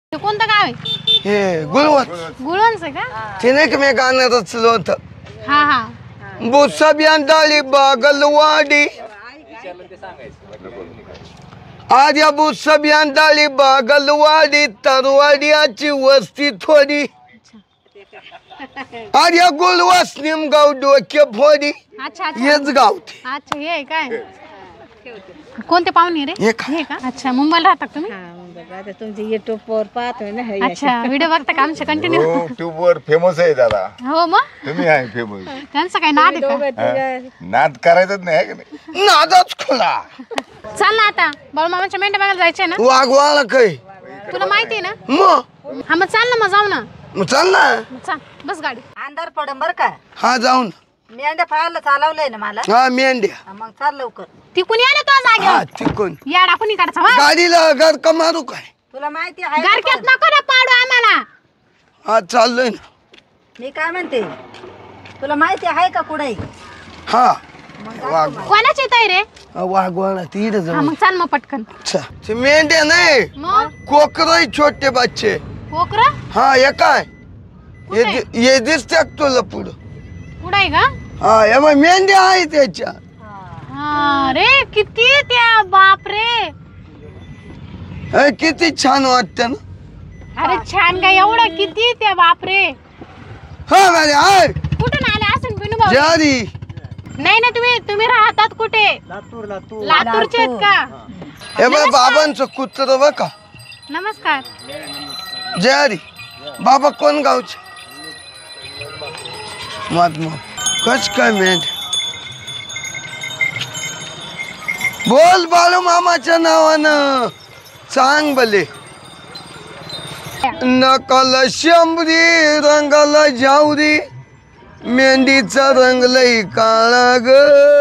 हे कोणतं गाव आहे? हे गुळवत गुळवंच आहे का? ते नाही का मी गाणं रचलं होतं. हा हा बुसाबियान डाळी बागलवाडी आर्या बुसाबियान डाळी बागलवाडी तरवाडियाची वस्ती थोडी आर्या गुळवास निमगाव डोके फोडी अच्छा अच्छा हेच गाव ते. अच्छा हे आहे काय? कोणते पाहुणे रे? हे का? हे का? अच्छा मुंबईला राहता का तुम्ही? आता तुमचे युट्यूब वर पाहतोय ना. अच्छा व्हिडिओ बघता का आमचे कंटिन्यू? युट्यूब वर फेमस आहे दादा. हो मग तुम्ही आहे फेमस. त्यांचं काय नाद आहे का? नाद करायचंच नाही का नाही? नादच खुला चल ना आता बाळूमामाच्या मेंढ्या बघायला जायचंय ना? वाघवाला काय तुला माहिती आहे ना? मग हा मग चाल ना मग जाऊ ना. मग चाल ना. मग चाल बस गाडी. अंधार पडन बर का. हा जाऊन मेंढ्या पाहायला चालवलंय ना मला. हा मेंढ्या हा, मग चाल लवकर. ती कुणी आलं तो हा जागेवर? तिकून याडा कुणी काढचा वा? गाडीला घर का मारू काय? तुला माहिती आहे का गारक्यात पण? नको ना पाडू आम्हाला. हा चाललोय ना. मी काय म्हणते तुला माहिती आहे का कुठे? हा वाघ कोणाची ताई रे? वाघवाला तीड हा जाऊ मग चाल मग पटकन. ते मेंढ्या नाही मग कोकरही छोटे बच्चे. कोकरा हा हे काय कुठे? हे दिसते तुला पुढं. कुठं आहे का? हा हे बघ मेंढ्या आहे त्याच्या. हा रे किती त्या बाप रे. हे किती छान वाटत ना. अरे छान काय एवढं किती त्या बाप रे. हा गाडी आहे कुठून आले असं बिनू भाऊ? जारी. नाही ना तुम्ही राहतात कुठे? लातूरचे आहेत का? हे बघ बाबांचं कुत्र बघ का. नमस्कार. जारी बाबा कोण गावचे? महात्मा कच काय मेंढ बोल बाळू मामाच्या नावानं सांग भले. नकल शंभरी रंगाला जावरी मेंढीचा रंग लई काळा ग.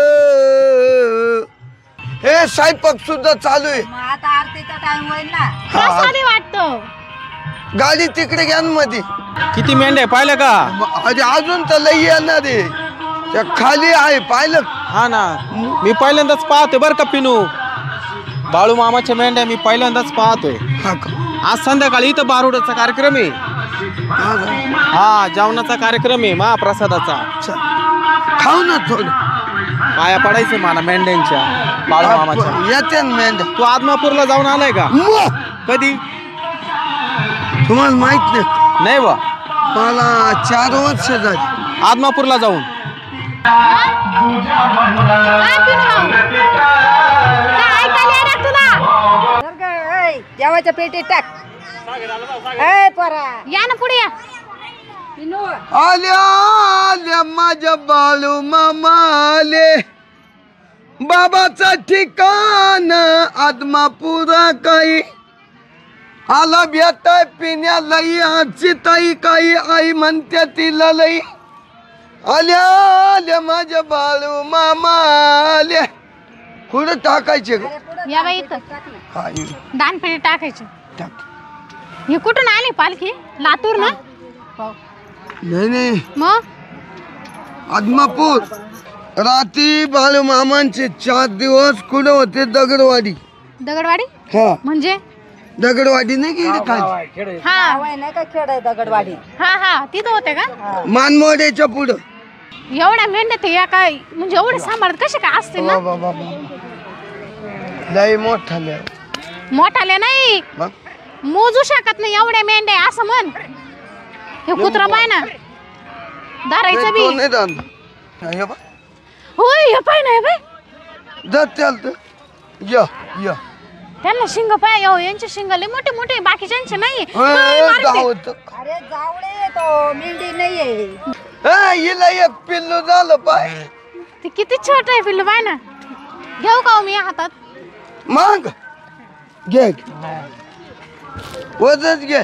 हे स्वयंपाक सुद्धा चालू आहे. मग आता आरतीचा टाइम होईल ना. प्रसादी वाटतो. गाडी तिकडे घ्या ना मध्ये. किती मेंढ्या पाहिलं का? अरे अजून तर लई येणार आहे. त्या खाली आहे पाहिलं. हा ना मी पहिल्यांदाच पाहतोय बर का पिनू. बाळू मामाच्या मेंढ्या मी पहिल्यांदाच पाहतोय. हा का? आज संध्याकाळी इथं बारुडाचा कार्यक्रम आहे. हा का? हा जेवणाचा कार्यक्रम आहे महाप्रसादाचा. चल. खाऊ ना थोडं. पाया पडायचं मला मेंढ्यांच्या बाळू मामाच्या. येते ना मेंढ्या. तू आदमापूरला जाऊन आलाय का? मग कधी? तुम्हाला माहित नाही नाही बा. मला 4 वर्ष झाली. आदमापूरला जाऊन काय बिनू भाऊ? काय ऐकायला येणार तुला? तर काय, ऐ, जेवायच्या पेटीत टाक. ऐ पोरा या ना पुढे या. पिनू, आल्या आल्या माझ्या बाळू मामा आले. बाबाचा ठिकाण आदमापुरा काही आला भेटाय पिण्या लई आजची ताई काही आई म्हणते तिला लई. आल्या आल्या माझ्या बाळू मामा आल्या. कुठं टाकायचे ग? या बाई इथं हा ये. दानपेटी टाकायची. टाक. हे कुठून आली पालखी? लातूर ना? नाही नाही मग आदमापूर. रात्री बाळू मामांचे 4 दिवस कुठं होते? दगडवाडी. दगडवाडी हा म्हणजे? दगडवाडी नाही की इकडे खाली हा हवाय नाही का खेळ आहे दगडवाडी. हा हा तिथं होते का? मानमोड्याच्या पुढं. एवढ्या मेंढ्या ते या काय म्हणजे एवढे सांभाळत कसे काय असतील ना? लय मोठा लय. मोठाले नाही मग मोजू शकत नाही एवढ्या मेंढ्या असं म्हण. हे कुत्रा पाय ना धरायचं बी. तो नाही जाणार. हे बघ. होय हे पाय ना हे पाय. जात त्याल तर या या. त्यांना शिंग पाय यांचे शिंग लय मोठे मोठे बाकीच्यांचे नाही. गावत अरे जावळे तो मेंढी नाहीये. हिला एक पिल्लू झालं पाय. ते किती छोट आहे पिल्लू पाय ना. घेऊ का हो मी हातात? मग घे वजच घे.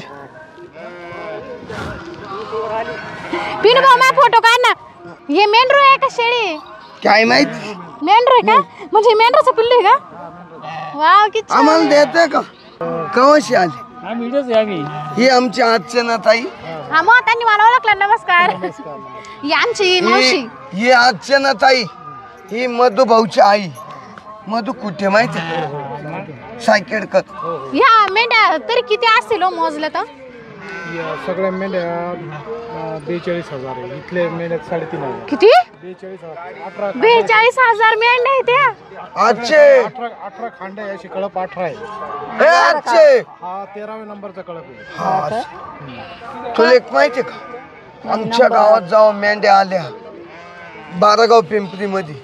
पिनू भाऊ माझा फोटो काढ ना. हे मेंढरू आहे का शेळी? काय माहित मेंढरू आहे का? म्हणजे मेंढराचं पिल्लू आहे का? वाव किती छान. आम्हाला देते का? कवशी आली. ही आमची अर्चना ताई. हा मग त्यांनी मला ओळखलं. नमस्कार. ही आमची मावशी. ही अर्चना ताई. ही मधू भाऊची आई. मधू कुठे माहिती? सायकल कर. ह्या मेंढ्या तरी किती असतील? असतील हो मोजले तर? या सगळ्या मेंढ्या 42,000 आहे. इथले मेंढ्या 3,500. किती? 42,000. 42,000 मेंढ्या आहेत त्या. आजचे 18 खांड आहे. अशी कळप 18 आहे. हे आजचे हा 13व्या नंबरचा कळप आहे. हा तुला एक माहिती का आमच्या गावात जाऊन मेंढ्या आल्या बारागाव पिंपरी मध्ये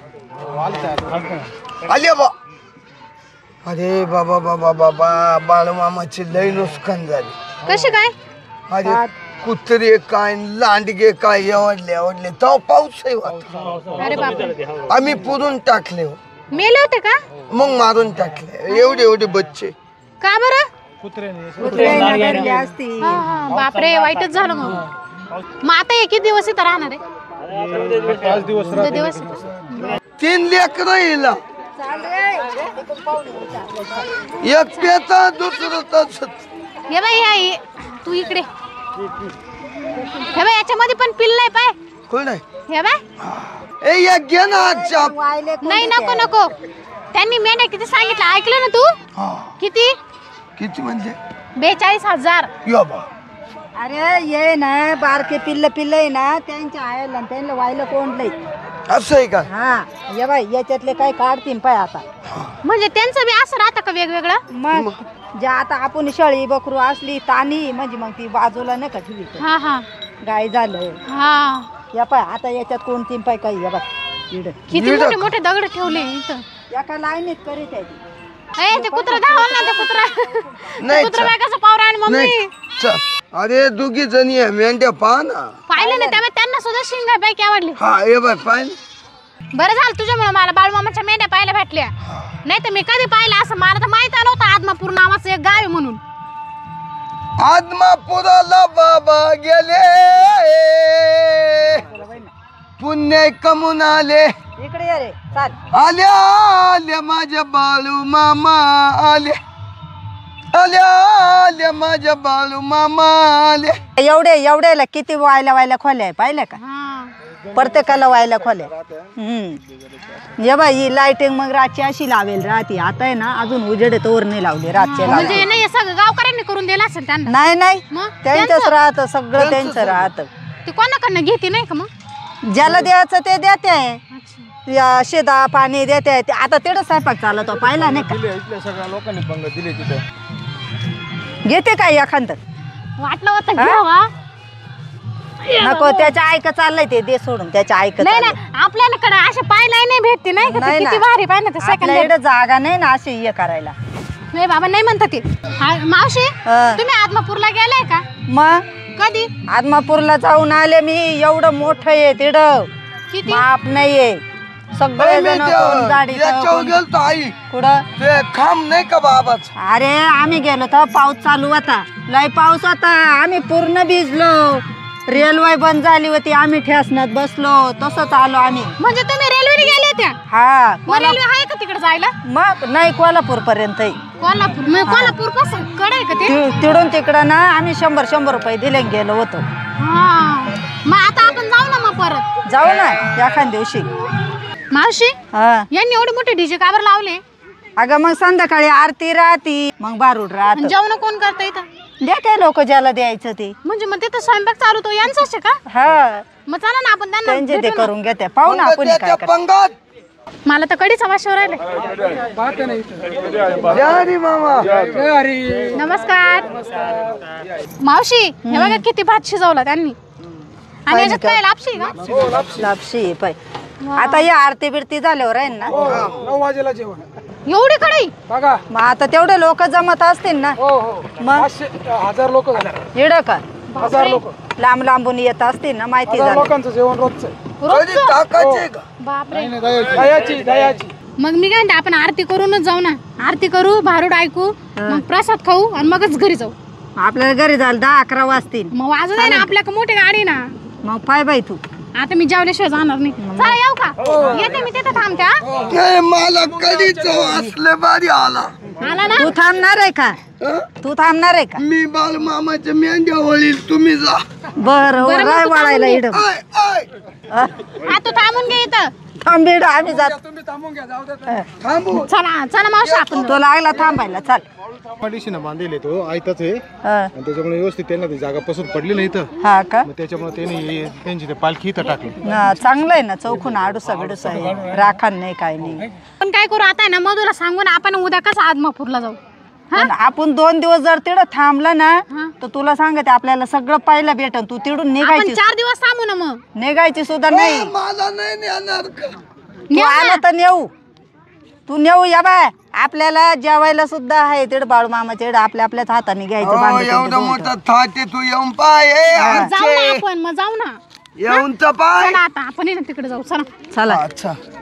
आल्या बा. अरे बाबा बाबा बाबा बाळूमामाची लई नुकसान झाली. कशी काय? अरे कुत्रे काय लांडगे काय एवढले तो पाऊस अरे बापरे, आम्ही पुरून टाकले हो. मेले होते का? मग मारून टाकले एवढे बच्चे. का बरं? कुत्र्याने असती. हा हा, बापरे वाईटच झालं मग. मग आता हे किती दिवस इथं राहणार आहे? 5 दिवस 2 दिवस. 3 लेकरं हिला एक पेता दुसरं तसंच. हे बाई तू इकडे. हे बाई याच्यामध्ये पण पिल्ल आहे पाय. कोण आहे हे बाय. ए या घे ना आजच्या. नाही नको नको. त्यांनी मेंढ्या किती सांगितलं ऐकलं ना तू? किती? किती म्हणजे 42,000. या बा. अरे ये ना बारके पिल्ल आहे ना त्यांच्या आयला त्यांना व्हायला कोंडलंय. असं आहे का? हा ये बाई याच्यातले काय काढतील पाय आता. म्हणजे त्यांचं बी असं राहतं का वेगवेगळं? मग जे आता आपण शेळी बकरू असली तानी म्हणजे मग ती बाजूला नाही का ठेवी. हा हा गाय झालं हा. या पाय आता याच्यात कोणती पाय काही या बाय इड किती मोठे मोठे दगड ठेवले इथं. एका लाईनीत करीत आहे ती. ए ते कुत्रा धावल ना. ते कुत्रा नाही, कुत्रा बाय कसं पावरा आणि मम्मी नाही चल. अरे दोघी जणी आहे मेंढ्या पहा ना. पाहिलं ना त्यामुळे त्यांना सुद्धा शिंगा पैकी आवडली. हा ये बाय पाय. बरं झालं तुझ्यामुळे मला बाळूमामाच्या मेंढ्या पाहायला भेटल्या. नाही तर मी कधी पाहिलं असं मला तर माहित नव्हतं आदमापूर नावाचं एक गाव आहे म्हणून. आदमापुराला बाबा गेले पुण्य कमून आले. इकडे ये रे चाल. आल्या आल्या माझ्या बाळू मामा आले. आल्या आल्या माझ्या बाळू मामा आले. एवढ्याला किती वायला खोल्या आहे पाहिलं का? प्रत्येकाला व्हायला खोल्या. ये बाई ही लाइटिंग मग रातची अशी लावेल राहते. आता आहे ना अजून उजेड तोर नाही लावली रातच्या म्हणजे नाही सगळं गावकऱ्यांनी करून दिलं असेल त्यांना. नाही मग त्यांचंच राहतं सगळं त्यांचं राहतं. ते कोणाकडनं घेते नाही का मग? ज्याला द्यायचं ते देते. या शेदा पाणी देते. आता तेवढं स्वयंपाक चालतो पाहिला नाही का? इथल्या सगळ्या लोकांनी पंग दिले तिथे. घेते काय एखादं? वाटलं होतं घ्यावा. नको त्याच्या ऐक चाललंय ते दे सोडून त्याच्या ऐक. नाही नाही आपल्याकडे असे पाहिलं नाही भेटते नाही का? ते किती भारी पाहिजे ते सेकंड. आपल्या जागा नाही ना अशी हे करायला. नाही बाबा नाही म्हणतात ते. मावशी तुम्ही आदमापूरला गेलाय का? मग कधी? आदमापूरला जाऊन आले मी. एवढं मोठं आहे तिथं किती? माप नाहीये. सगळे जण कोण गाडी याच्यावर गेलतो आई. कुठं? ते खांब नाही का बाबाच. अरे आम्ही गेलो तर पाऊस चालू होता. लय पाऊस होता. आम्ही पूर्ण भिजलो. रेल्वे बंद झाली होती. आम्ही ठेसण्यात बसलो. तसंच आलो आम्ही. म्हणजे तुम्ही रेल्वेने गेले होत्या? हा रेल्वे आहे का तिकडे जायला? मग नाही कोल्हापूर पर्यंत. कोल्हापूर मग कोल्हापूर पासून कडे आहे का ते? तिडून तिकडं ना आम्ही 100 रुपये दिले गेलो होतो. हा मग आता आपण जाऊ ना मग परत. जाऊ ना एखाद दिवशी. मावशी हा यांनी एवढे मोठे डीजे काबर लावले? अगं मग संध्याकाळी आरती राहती मग बारूड राहत. जेवण कोण करतं इथं? द्या काय लोक ज्याला द्यायचं ते. म्हणजे मग तिथं स्वयंपाक चालू तो यांचाच आहे का? हा मग चला ना आपण त्यांना त्यांचे ते भेटू ना. करून घेते. पाहू ना आपण काय करतो. पंगात मला तर कधीच वाशेवर राहिले. जय रे मामा. नमस्कार मावशी. हे बघा किती भात शिजवला त्यांनी. आणि याच्यात काय लापशी का? लापशी पाय. आता या आरती बिरती झाल्यावर आहे ना 9 वाजेला जेवण. एवढी कढई? बघा मग आता तेवढे लोक जमत असतील ना. मग 1000 लोक झाले. येड का? 1000 लोक. लांब लांबून येत असतील ना माहिती 1000 झालं. लोकांचं जेवण रोजचं. कधी टाकायचे का? बापरे. दयाची. मग मी काय म्हणते आपण आरती करूनच जाऊ ना. आरती करू भारूड ऐकू मग प्रसाद खाऊ आणि मगच घरी जाऊ. आपल्याला घरी झालं 10-11 वाजतील. मग वाजू दे ना आपल्या मोठी गाडी ना. मग पाय बाई तू. आता मी जेवल्याशिवाय जाणार नाही. चला येऊ का? येते मी तिथे थांबते. नाही मला कधीच असले बारी आला. आला ना? तू थांबणार आहे का? तू थांबणार आहे का? मी बाल मामाच्या मेंढ्या वळील तुम्ही जा. बरं बरं, मग राय तू वाळायला थांबून इड. आय आय हा तू थांबून घे इथं. थांबीड आम्ही जात तुम्ही थांबून घ्या जाऊ दे थांबू चला चला मावशी आपण तो लागला थांबायला चाल कंडिशन बांधलेले तो आयताच आहे हा. आणि त्याच्यामुळे व्यवस्थित त्यांना ती जागा पसंत पडली नाही इथं हा का मग त्याच्यामुळे त्यांनी त्यांची ते पालखी इथं टाकली ना चांगलं आहे ना चौकून आडूसा बिडूसा आहे राखण नाही काय नाही पण काय करू आता आहे ना मधूला सांगून आपण उद्या कसं आदमापूरला जाऊ पण आपण 2 दिवस जर तिकडं थांबलं ना तर तुला सांगते आपल्याला सगळं पाहिलं भेटन तू तिकडून आपण निघायची 4 दिवस थांबू ना मग निघायची सुद्धा नाही मला नाही नेणार का तू आला तर नेऊ तू नेऊ या बाय आपल्याला जेवायला सुद्धा आहे तिकडं बाळू मामाच्या इकडं आपल्या आपल्याच हाताने घ्यायचं हो, भांडं एवढं तिकडं मोठं थाटे तू येऊन पाय जाऊ ना आपण मग जाऊ ना येऊन तर पाय चला आता आपण आहे ना तिकडे जाऊ चला चला अच्छा